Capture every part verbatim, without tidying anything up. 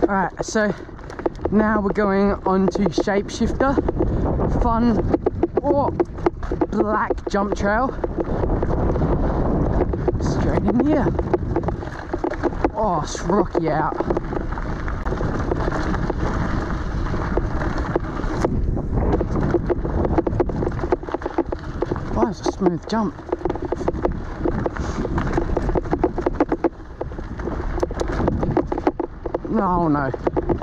Alright, so now we're going on to Shapeshifter, fun or black jump trail. Straight in here. Oh, it's rocky out. Oh, it's a smooth jump. No, no.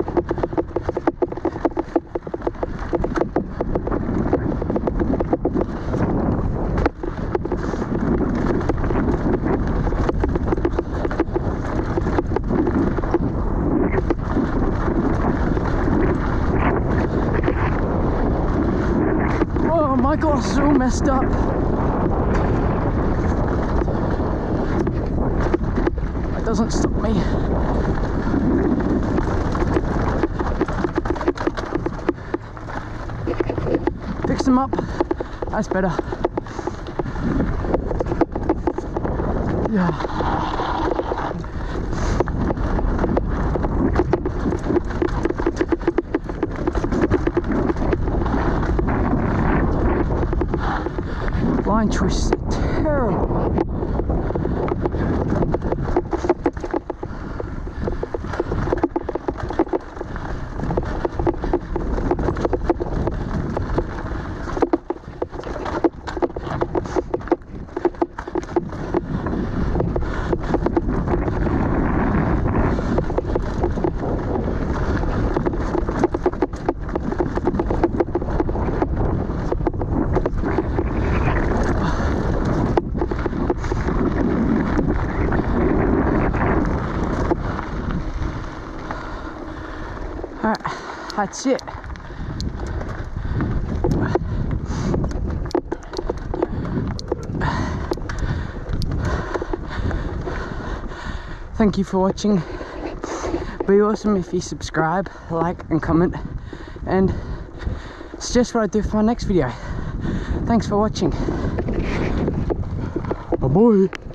Oh my gosh, it's all messed up. It doesn't stop me. Fix them up. That's better. Yeah. Line twists are terrible. Alright, that's it. Thank you for watching. Be awesome if you subscribe, like and comment, and suggest what I do for my next video. Thanks for watching. Bye bye.